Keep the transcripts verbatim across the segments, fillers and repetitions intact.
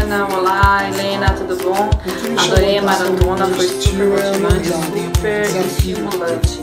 Joana, olá, Helena, tudo bom? Adorei a maratona, foi super motivante, super estimulante.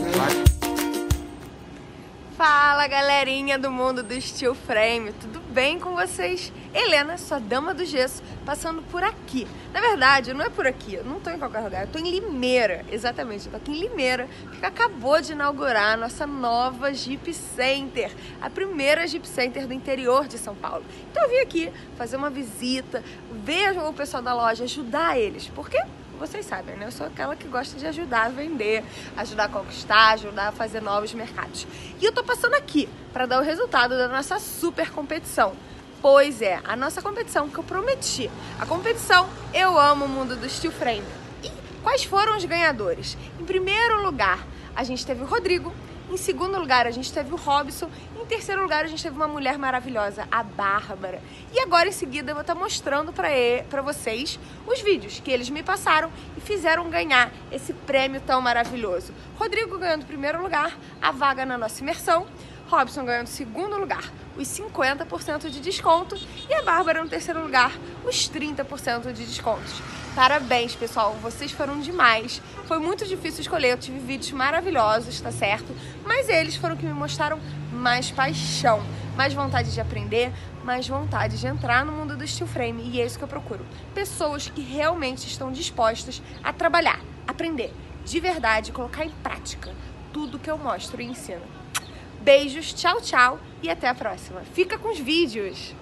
Fala, galerinha do mundo do Steel Frame, tudo bem com vocês? Helena, sua dama do gesso, passando por aqui. Na verdade, não é por aqui, eu não tô em qualquer lugar, eu tô em Limeira, exatamente, eu tô aqui em Limeira, que acabou de inaugurar a nossa nova Jeep Center, a primeira Jeep Center do interior de São Paulo. Então eu vim aqui fazer uma visita, ver o pessoal da loja, ajudar eles, porque vocês sabem, né? Eu sou aquela que gosta de ajudar a vender, ajudar a conquistar, ajudar a fazer novos mercados. E eu tô passando aqui para dar o resultado da nossa super competição. Pois é, a nossa competição que eu prometi. A competição Eu Amo o Mundo do Steel Frame. E quais foram os ganhadores? Em primeiro lugar, a gente teve o Rodrigo. Em segundo lugar, a gente teve o Robson. Em terceiro lugar, a gente teve uma mulher maravilhosa, a Bárbara. E agora, em seguida, eu vou estar mostrando para vocês os vídeos que eles me passaram e fizeram ganhar esse prêmio tão maravilhoso. Rodrigo ganhando o primeiro lugar, a vaga na nossa imersão. Robson ganhando o segundo lugar, os cinquenta por cento de desconto. E a Bárbara no terceiro lugar, os trinta por cento de descontos. Parabéns, pessoal, vocês foram demais. Foi muito difícil escolher, eu tive vídeos maravilhosos, tá certo? Mas eles foram que me mostraram mais paixão, mais vontade de aprender, mais vontade de entrar no mundo do Steel Frame. E é isso que eu procuro. Pessoas que realmente estão dispostas a trabalhar, aprender, de verdade, colocar em prática tudo que eu mostro e ensino. Beijos, tchau, tchau e até a próxima. Fica com os vídeos!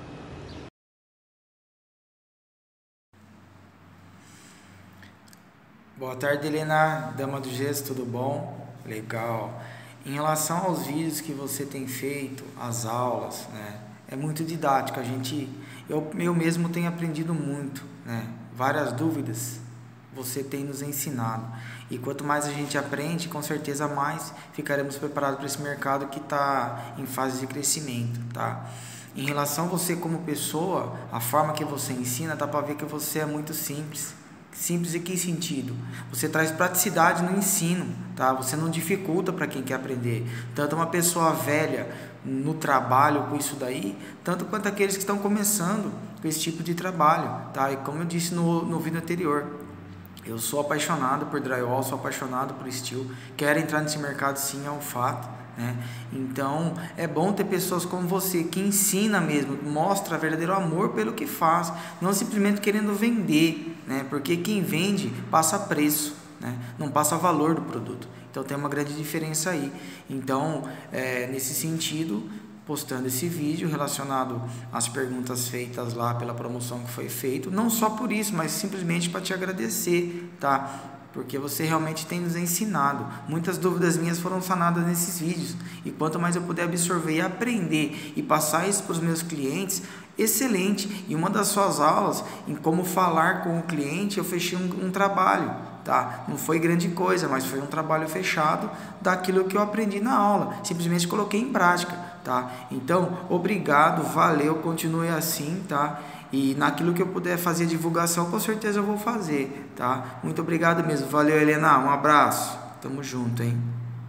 Boa tarde, Helena, dama do gesso, tudo bom? Legal. Em relação aos vídeos que você tem feito, as aulas, né? É muito didático, a gente, eu, eu mesmo tenho aprendido muito, né? Várias dúvidas você tem nos ensinado. E quanto mais a gente aprende, com certeza mais ficaremos preparados para esse mercado que está em fase de crescimento, tá? Em relação a você como pessoa, a forma que você ensina, dá para ver que você é muito simples. Simples em que sentido? Você traz praticidade no ensino, tá? Você não dificulta para quem quer aprender. Tanto uma pessoa velha no trabalho com isso daí, tanto quanto aqueles que estão começando com esse tipo de trabalho, tá? E como eu disse no, no vídeo anterior, eu sou apaixonado por drywall, sou apaixonado por steel, quero entrar nesse mercado sim, é um fato, né? Então é bom ter pessoas como você que ensina mesmo, mostra verdadeiro amor pelo que faz, não simplesmente querendo vender, né? Porque quem vende passa preço, né? Não passa valor do produto. Então tem uma grande diferença aí. Então é, nesse sentido, postando esse vídeo relacionado às perguntas feitas lá pela promoção que foi feito, não só por isso, mas simplesmente para te agradecer, tá? Porque você realmente tem nos ensinado. Muitas dúvidas minhas foram sanadas nesses vídeos. E quanto mais eu puder absorver e aprender e passar isso para os meus clientes, excelente. E uma das suas aulas, em como falar com o cliente, eu fechei um, um trabalho, tá? Não foi grande coisa, mas foi um trabalho fechado daquilo que eu aprendi na aula. Simplesmente coloquei em prática, tá? Então, obrigado, valeu, continue assim, tá? E naquilo que eu puder fazer divulgação, com certeza eu vou fazer, tá? Muito obrigado mesmo. Valeu, Helena. Um abraço. Tamo junto, hein?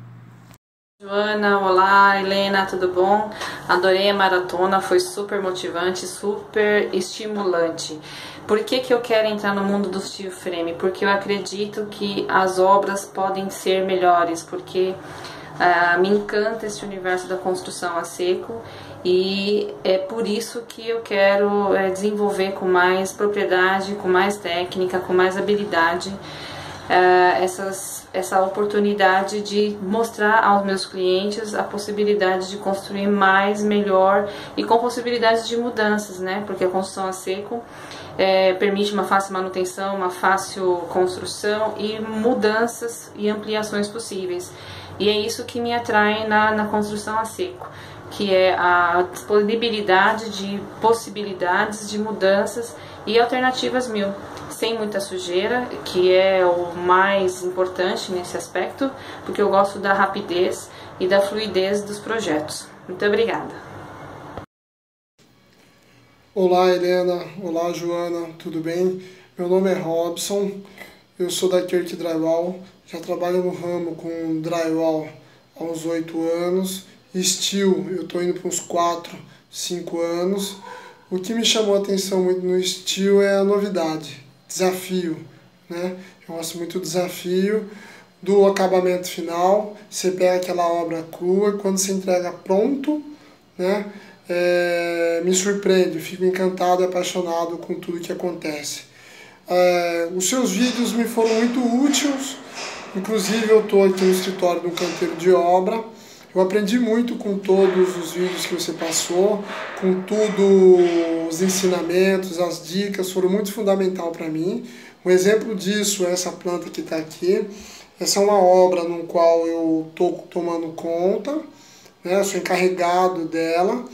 Joana, olá, Helena, tudo bom? Adorei a maratona, foi super motivante, super estimulante. Por que que eu quero entrar no mundo do steel frame? Porque eu acredito que as obras podem ser melhores, porque uh, me encanta esse universo da construção a seco. E é por isso que eu quero é, desenvolver com mais propriedade, com mais técnica, com mais habilidade, é, essas, essa oportunidade de mostrar aos meus clientes a possibilidade de construir mais, melhor e com possibilidades de mudanças, né? Porque a construção a seco é, permite uma fácil manutenção, uma fácil construção e mudanças e ampliações possíveis. E é isso que me atrai na, na construção a seco, que é a disponibilidade de possibilidades de mudanças e alternativas mil, sem muita sujeira, que é o mais importante nesse aspecto, porque eu gosto da rapidez e da fluidez dos projetos. Muito obrigada. Olá, Helena. Olá, Joana. Tudo bem? Meu nome é Robson, eu sou da Kirk Drywall, já trabalho no ramo com drywall há uns oito anos. Steel, eu estou indo para uns quatro, cinco anos. O que me chamou a atenção muito no steel é a novidade, desafio, né? Eu gosto muito do desafio, do acabamento final. Você pega aquela obra crua e quando você entrega pronto, né? É, me surpreende, fico encantado e apaixonado com tudo que acontece. É, os seus vídeos me foram muito úteis, inclusive eu estou aqui no escritório do canteiro de obra. Eu aprendi muito com todos os vídeos que você passou, com tudo, os ensinamentos, as dicas, foram muito fundamental para mim. Um exemplo disso é essa planta que está aqui. Essa é uma obra no qual eu estou tomando conta, né? Eu sou encarregado dela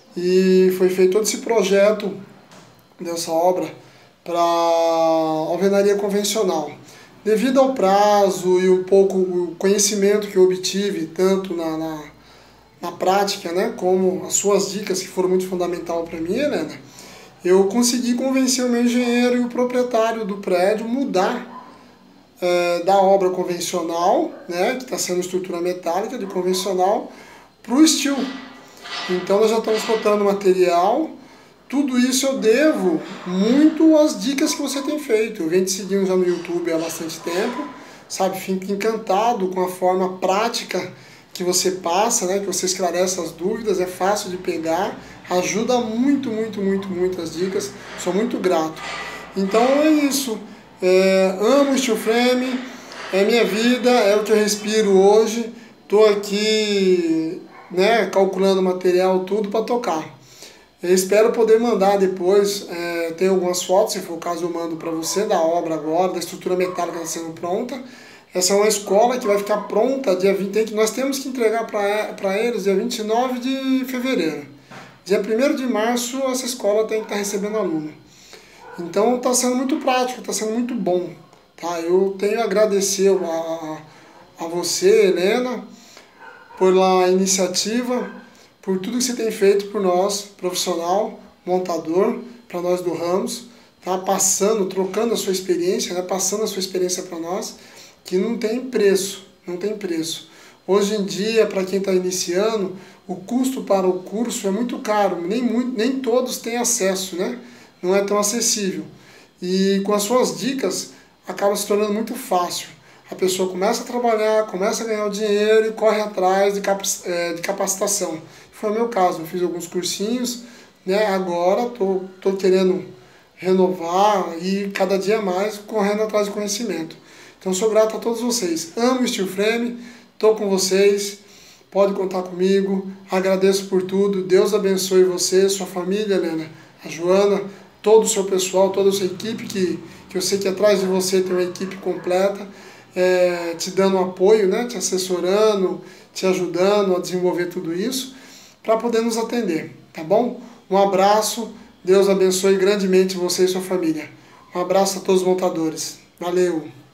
e foi feito todo esse projeto dessa obra para alvenaria convencional. Devido ao prazo e o pouco conhecimento que eu obtive, tanto na, na, na prática, né, como as suas dicas, que foram muito fundamentais para mim, Helena, eu consegui convencer o meu engenheiro e o proprietário do prédio mudar é, da obra convencional, né, que está sendo estrutura metálica, de convencional, para o steel. Então nós já estamos botando material. Tudo isso eu devo muito às dicas que você tem feito. Eu venho te seguindo já no YouTube há bastante tempo, sabe? Fico encantado com a forma prática que você passa, né? Que você esclarece as dúvidas, é fácil de pegar, ajuda muito, muito, muito, muito as dicas. Sou muito grato. Então é isso. É, amo o steel frame, é minha vida, é o que eu respiro hoje. Estou aqui, né, calculando material, tudo para tocar. Eu espero poder mandar depois, é, tem algumas fotos, se for o caso eu mando para você, da obra agora, da estrutura metálica está sendo pronta. Essa é uma escola que vai ficar pronta dia vinte, tem que, nós temos que entregar para eles dia vinte e nove de fevereiro. Dia primeiro de março essa escola tem que estar recebendo aluno. Então está sendo muito prático, está sendo muito bom. Tá? Eu tenho a agradecer a, a você, Helena, pela iniciativa, por tudo que você tem feito por nós, profissional, montador, para nós do Ramos, tá? Passando, trocando a sua experiência, né? Passando a sua experiência para nós, que não tem preço, não tem preço. Hoje em dia, para quem está iniciando, o custo para o curso é muito caro, nem, muito, nem todos têm acesso, né? Não é tão acessível. E com as suas dicas, acaba se tornando muito fácil. A pessoa começa a trabalhar, começa a ganhar o dinheiro e corre atrás de, cap de capacitação. Foi o meu caso, eu fiz alguns cursinhos, né? Agora estou tô, tô querendo renovar e cada dia mais correndo atrás de conhecimento. Então sou grato a todos vocês. Amo o steel frame, estou com vocês, pode contar comigo, agradeço por tudo. Deus abençoe você, sua família, Helena, a Joana, todo o seu pessoal, toda a sua equipe, que, que eu sei que atrás de você tem uma equipe completa. É, te dando apoio, né, te assessorando, te ajudando a desenvolver tudo isso, para poder nos atender, tá bom? Um abraço, Deus abençoe grandemente você e sua família. Um abraço a todos os montadores. Valeu!